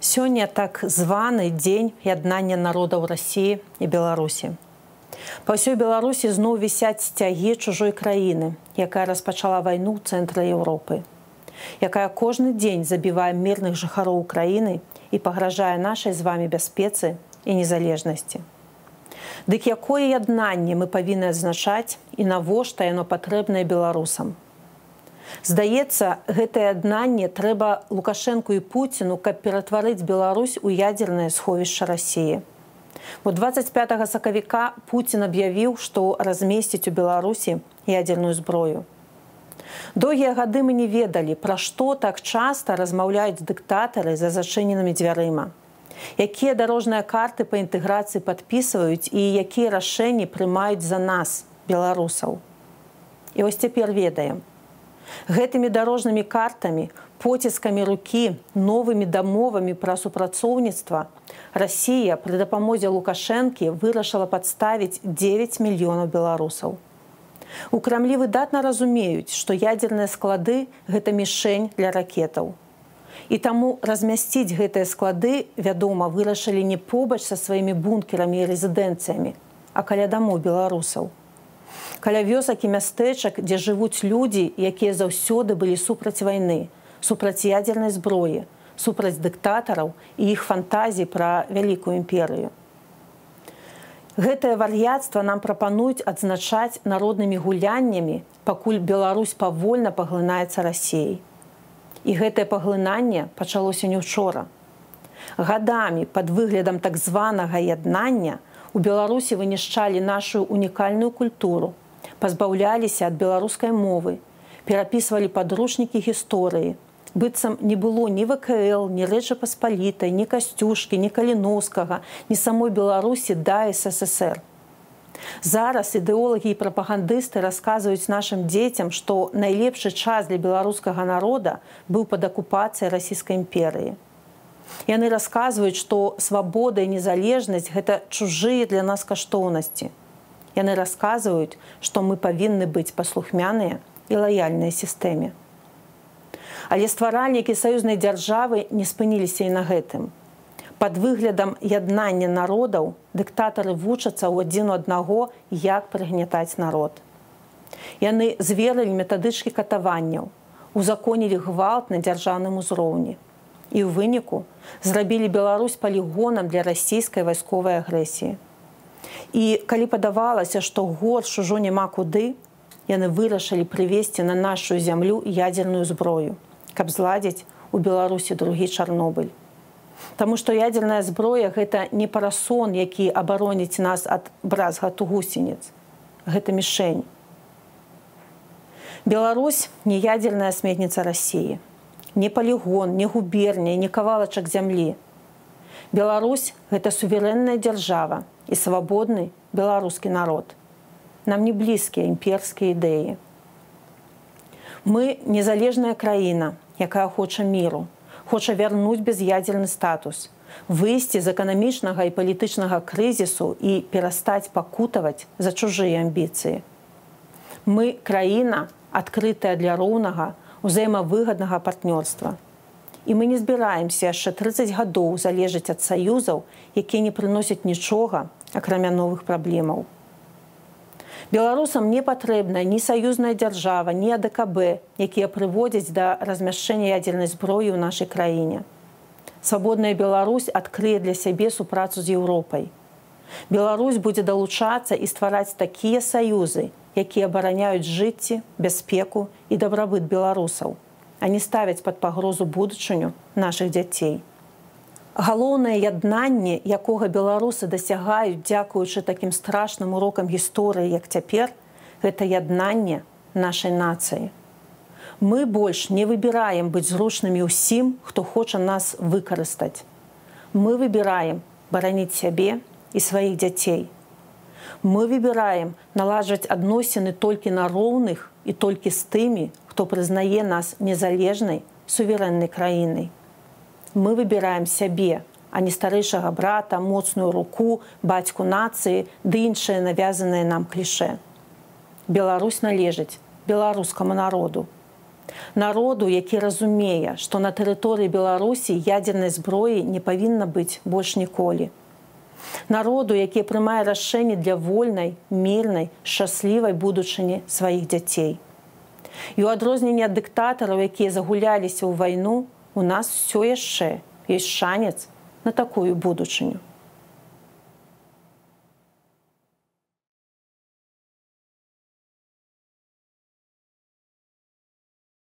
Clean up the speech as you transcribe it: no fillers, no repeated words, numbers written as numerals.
Сёння так званы дзень яднання народаў Расіі і Беларусі. Па ўсёй Беларусі зноў вісяць сцягі чужой краіны, якая распачала вайну ў цэнтры Еўропы, якая кожны дзень забівае мірных жыхароў краіны і пагражае нашай з вамі бяспецы і незалежнасці. Дык якое яднанне мы павінны адзначаць і навошта яно патрэбнае беларусам? Здаецца, гэтае яднанне трэба Лукашэнку і Пуціну, каб ператварыць Беларусь у ядзернае сховішча Расіі. Бо 25 сакавіка Пуцін аб'явіў, што размесціць у Беларусі ядзерную зброю. Доўгія гады мы не ведалі, пра што так часта размаўляюць дыктатары за зачыненымі дзвярыма, якія дарожныя карты па інтэграцыі падпісваюць і якія рашэнні прымаюць за нас, беларусаў. І вось цяпер ведаем. Гэтымі дарожнымі картамі, поціскамі рукі, новымі дамовамі пра супрацоўніцтва Расія пры дапамозе Лукашэнкі вырашыла падставіць 9 мільёнаў беларусаў. У Крамлі выдатна разумеюць, што ядзерныя склады – гэта мішень для ракетаў. І таму размясціць гэтыя склады, вядома, вырашылі не побач са сваімі бункерамі і рэзідэнцыямі, а каля дамоў беларусаў. Каля вёсак і мястэчак, дзе жывуць людзі, якія заўсёды былі супраць вайны, супраць ядзернай зброі, супраць дыктатараў і іх фантазій пра вялікую імперыю. Гэтае вар'яцтва нам прапануюць адзначаць народнымі гуляннямі, пакуль Беларусь павольна паглынаецца Расіяй. І гэтае паглынанне пачалося не ўчора. Гадамі пад выглядам так званага яднання у Беларусі вынішчалі нашу унікальную культуру, пазбаўляліся ад беларускай мовы, перапісвалі падручнікі гісторыі. Быццам не было ні ВКЛ, ні Рэчы Паспалітай, ні Касцюшкі, ні Каліноўскага, ні самой Беларусі да СССР. Зараз ідэолагі і прапагандысты расказваюць нашым дзецям, што найлепшы час для беларускага народа быў пад акупацыяй Расійскай імперыі. Яны расказваюць, што свабода і незалежнасць – гэта чужыя для нас каштоўнасці. Яны расказваюць, што мы павінны быць паслухмяныя і лаяльныя сістэме. Але стваральнікі саюзнай дзяржавы не спыніліся і на гэтым. Пад выглядам яднання народаў дыктатары вучацца ў адзін у аднаго, як прыгнятаць народ. Яны зверылі метадычкі катаванняў, узаконілі гвалт на дзяржаўным узроўні. І ў выніку зрабілі Беларусь палігонам для расійскай вайсковай агрэсіі. І калі падавалася, што горш ужо няма куды, яны вырашылі прывесці на нашу зямлю ядзерную зброю, каб зладзіць у Беларусі другі Чарнобыль. Таму што ядзерная зброя – гэта не парасон, які абароніць нас ад бразгату гусеніц. Гэта мішень. Беларусь – не ядзерная сметніца Расіі. Не палігон, не губерня, не кавалачак зямлі. Беларусь – гэта суверэнная дзяржава і свабодны беларускі народ. Нам не блізкія імперскія ідэі. Мы – незалежная краіна, якая хоча міру, хоча вярнуць без'ядзерны статус, выйсці з эканамічнага і палітычнага крызісу і перастаць пакутаваць за чужыя амбіцыі. Мы – краіна, адкрытая для роўнага, узаемавыгаднага партнёрства. І мы не збіраемся яшчэ 30 гадоў залежаць ад саюзаў, якія не прыносяць нічога, акрамя новых праблемаў. Беларусам не патрэбна ні саюзная дзяржава, ні АДКБ, якія прыводзяць да размяшчэння ядзернай зброі ў нашай краіне. Свабодная Беларусь адкрые для сябе супрацу з Еўропай. Беларусь будзе далучацца і ствараць такія саюзы, якія абараняюць жыцці, бяспеку і дабрабыт беларусаў, а не ставяць пад пагрозу будучыню нашых дзяцей. Галоўнае яднанне, якога беларусы дасягаюць, дзякуючы такім страшным урокам гісторыі, як цяпер, гэта яднанне нашай нацыі. Мы больш не выбіраем быць зручнымі ўсім, хто хоча нас выкарыстаць. Мы выбіраем бараніць сябе і сваіх дзяцей. Мы выбіраем наладжваць адносіны толькі на роўных і толькі з тымі, хто прызнае нас незалежнай, суверэннай краінай. Мы выбіраем сябе, а не старэйшага брата, моцную руку, бацьку нацыі ды іншыя навязаныя нам клішэ. Беларусь належыць беларускаму народу. Народу, які разумее, што на тэрыторыі Беларусі ядзернай зброі не павінна быць больш ніколі. Народу, які прымае рашэнні для вольнай, мірнай, шчаслівай будучыні сваіх дзяцей. І ў адрозненне ад дыктатараў, якія загуляліся ў вайну, у нас усё яшчэ ёсць шанец на такую будучыню.